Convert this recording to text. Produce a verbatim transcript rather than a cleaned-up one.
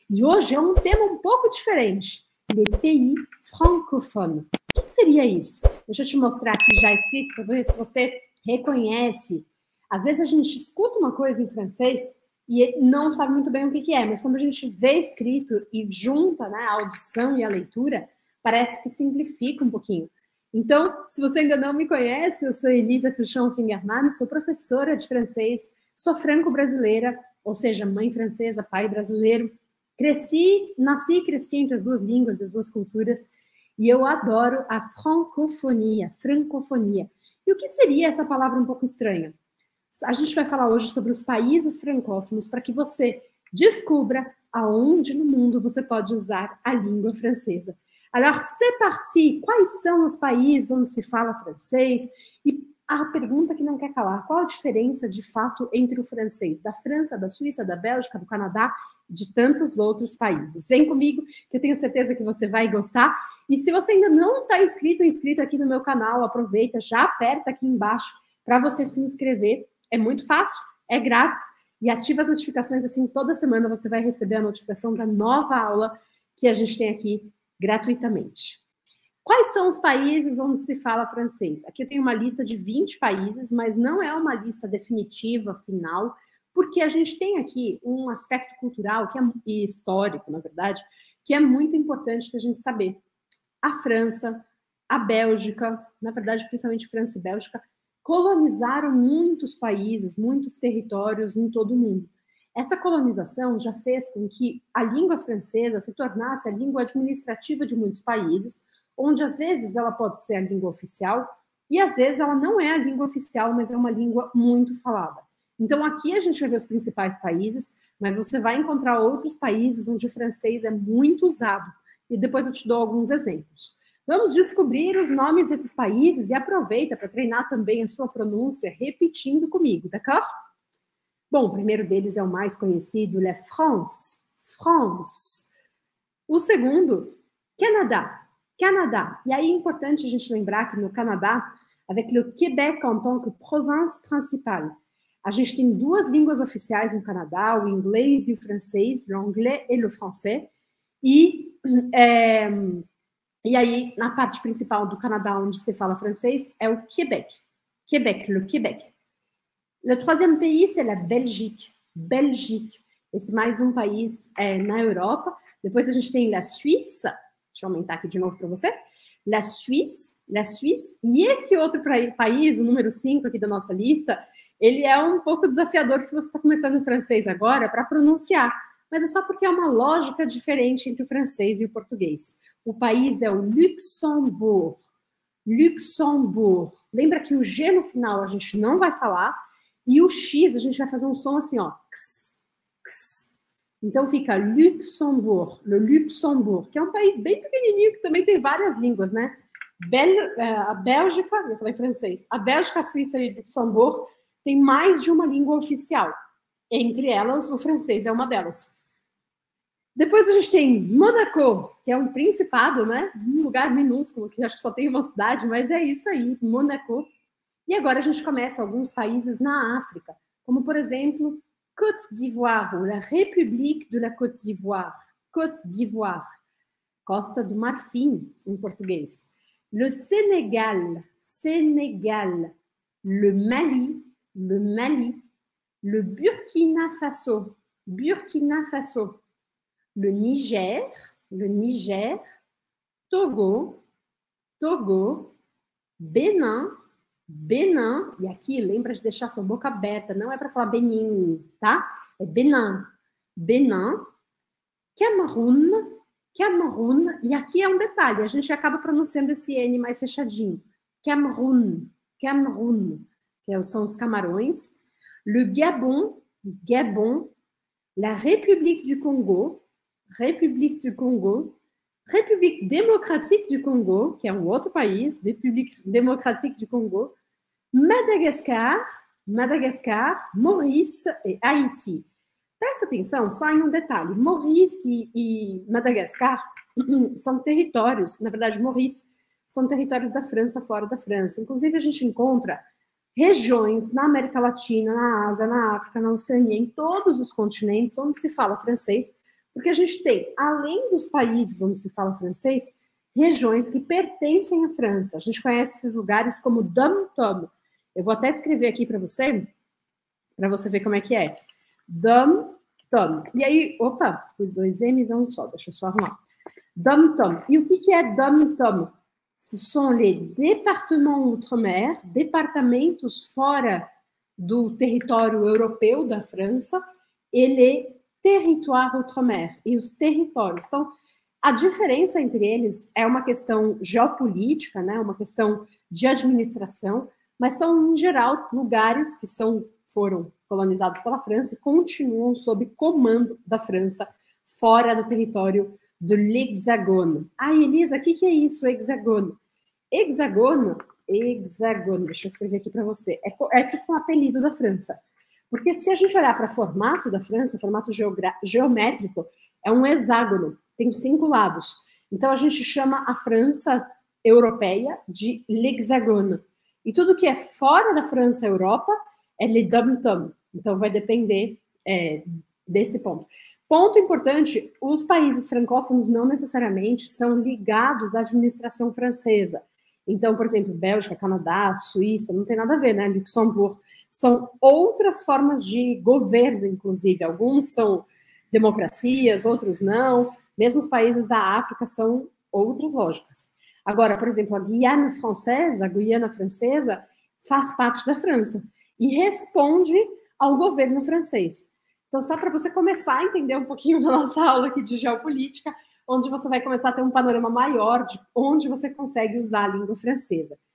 E hoje é um tema um pouco diferente. Les pays francophones. O que seria isso? Deixa eu te mostrar aqui já escrito para ver se você reconhece. Às vezes a gente escuta uma coisa em francês e não sabe muito bem o que é, mas quando a gente vê escrito e junta, né, a audição e a leitura, parece que simplifica um pouquinho. Então, se você ainda não me conhece, eu sou Elisa Tuchon-Fingerman, sou professora de francês, sou franco-brasileira, ou seja, mãe francesa, pai brasileiro. Cresci, nasci e cresci entre as duas línguas, as duas culturas, e eu adoro a francofonia, francofonia. E o que seria essa palavra um pouco estranha? A gente vai falar hoje sobre os países francófonos para que você descubra aonde no mundo você pode usar a língua francesa. Alors, c'est parti! Quais são os países onde se fala francês? E a pergunta que não quer calar, qual a diferença de fato entre o francês da França, da Suíça, da Bélgica, do Canadá, de tantos outros países? Vem comigo, que eu tenho certeza que você vai gostar. E se você ainda não está inscrito ou inscrito aqui no meu canal, aproveita, já aperta aqui embaixo para você se inscrever. É muito fácil, é grátis e ativa as notificações, assim toda semana você vai receber a notificação da nova aula que a gente tem aqui gratuitamente. Quais são os países onde se fala francês? Aqui eu tenho uma lista de vinte países, mas não é uma lista definitiva, final, porque a gente tem aqui um aspecto cultural que é, e histórico, na verdade, que é muito importante para a gente saber. A França, a Bélgica, na verdade, principalmente França e Bélgica, colonizaram muitos países, muitos territórios em todo o mundo. Essa colonização já fez com que a língua francesa se tornasse a língua administrativa de muitos países, onde às vezes ela pode ser a língua oficial e às vezes ela não é a língua oficial, mas é uma língua muito falada. Então aqui a gente vai ver os principais países, mas você vai encontrar outros países onde o francês é muito usado. E depois eu te dou alguns exemplos. Vamos descobrir os nomes desses países e aproveita para treinar também a sua pronúncia repetindo comigo, d'accord? Bom, o primeiro deles é o mais conhecido, é France, France. O segundo, Canadá, Canadá. E aí é importante a gente lembrar que no Canadá, avec le Québec en tant que province principale, a gente tem duas línguas oficiais no Canadá, o inglês e o francês, l'anglais et le français. E... É, E aí, na parte principal do Canadá, onde se fala francês, é o Québec. Québec, le Québec. Le troisième pays, c'est la Belgique. Belgique. Esse mais um país é, na Europa. Depois a gente tem la Suisse. Deixa eu aumentar aqui de novo para você. La Suisse, la Suisse. E esse outro país, o número cinco aqui da nossa lista, ele é um pouco desafiador se você está começando em francês agora para pronunciar. Mas é só porque é uma lógica diferente entre o francês e o português. O país é o Luxemburgo. Luxemburgo. Lembra que o G no final a gente não vai falar e o X a gente vai fazer um som assim, ó. X, x. Então fica Luxemburgo, le Luxemburgo, que é um país bem pequenininho que também tem várias línguas, né? Bel, a Bélgica, eu falei francês, a Bélgica, a Suíça e o Luxemburgo tem mais de uma língua oficial. Entre elas, o francês é uma delas. Depois a gente tem Monaco, que é um principado, né? Um lugar minúsculo, que acho que só tem uma cidade, mas é isso aí, Monaco. E agora a gente começa alguns países na África, como, por exemplo, Côte d'Ivoire, ou la République de la Côte d'Ivoire. Côte d'Ivoire, Costa do Marfim, em português. Le Sénégal, Sénégal. Le Mali, le Mali. Le Burkina Faso, Burkina Faso. Le Niger, le Niger, Togo, Togo, Benin, Benin, e aqui lembra de deixar sua boca aberta, não é para falar Benin, tá? É Benin, Benin, Cameroun, Cameroun, e aqui é um detalhe, a gente acaba pronunciando esse N mais fechadinho, Cameroun, Cameroun, que são os Camarões, le Gabon, Gabon, la République du Congo, République du Congo, République démocratique du Congo, que é um outro país, République démocratique du Congo, Madagascar, Madagascar, Maurice e Haïti. Presta atenção só em um detalhe. Maurice e Madagascar são territórios, na verdade, Maurice, são territórios da França fora da França. Inclusive, a gente encontra regiões na América Latina, na Ásia, na África, na Oceania, em todos os continentes onde se fala francês, Porque a gente tem, além dos países onde se fala francês, regiões que pertencem à França. A gente conhece esses lugares como Dom-Tom. Eu vou até escrever aqui para você, para você ver como é que é. Dom-Tom. E aí, opa, os dois M's é um só, deixa eu só arrumar. Dom-Tom. E o que é Dom-Tom? Ce sont les départements outre-mer, departamentos fora do território europeu da França, e les territoires outre-mer, e os territórios. Então, a diferença entre eles é uma questão geopolítica, né, uma questão de administração, mas são, em geral, lugares que são, foram colonizados pela França e continuam sob comando da França, fora do território do Hexagone. Ah, Elisa, o que, que é isso, Hexagone? Hexagone, Hexagone, deixa eu escrever aqui para você, é, é tipo um apelido da França. Porque se a gente olhar para o formato da França, formato geométrico, é um hexágono, tem cinco lados. Então, a gente chama a França europeia de l'Hexagone. E tudo que é fora da França Europa é le dom-tom. Então, vai depender é, desse ponto. Ponto importante, os países francófonos não necessariamente são ligados à administração francesa. Então, por exemplo, Bélgica, Canadá, Suíça, não tem nada a ver, né? Luxemburgo. São outras formas de governo, inclusive. Alguns são democracias, outros não. Mesmo os países da África são outras lógicas. Agora, por exemplo, a Guiana Francesa, a Guiana Francesa, faz parte da França e responde ao governo francês. Então, só para você começar a entender um pouquinho da nossa aula aqui de geopolítica, onde você vai começar a ter um panorama maior de onde você consegue usar a língua francesa.